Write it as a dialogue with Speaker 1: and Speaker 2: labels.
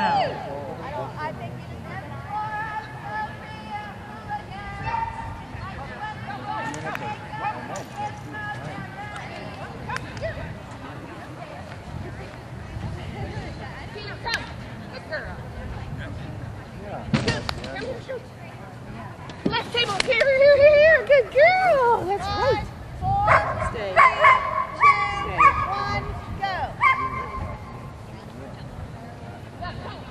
Speaker 1: I think you just have
Speaker 2: Left table, here, good girl. That's right.
Speaker 1: 4,
Speaker 2: Stay.
Speaker 1: 3, 2, 1, go.